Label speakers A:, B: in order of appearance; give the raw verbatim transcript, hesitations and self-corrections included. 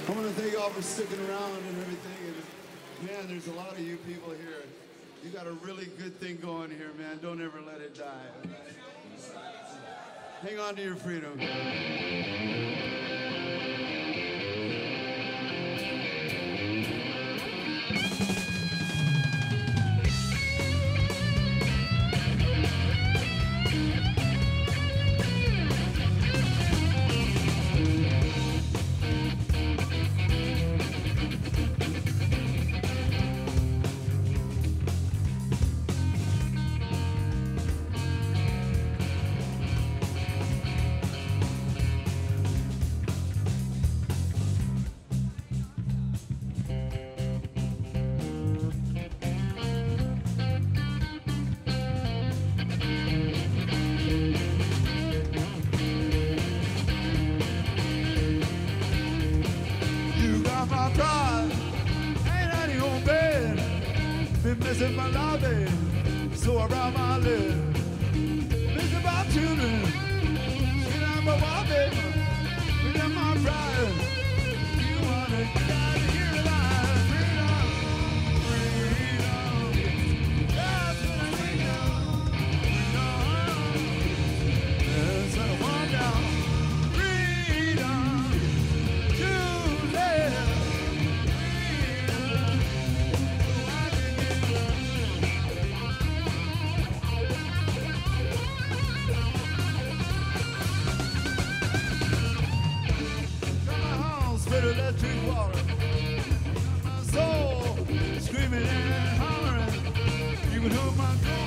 A: I want to thank y'all for sticking around and everything. And man, there's a lot of you people here. You got a really good thing going here, man. Don't ever let it die. Hang on to your freedom. Missing my lobby, so around my lip. Missing my children, shit I'm a wobbly, freedom my pride. You wanna get out of here alive, freedom, freedom. That's what I need now, freedom. Let's settle one down, freedom to live. Electric water, my soul screaming and hollering. You can hold my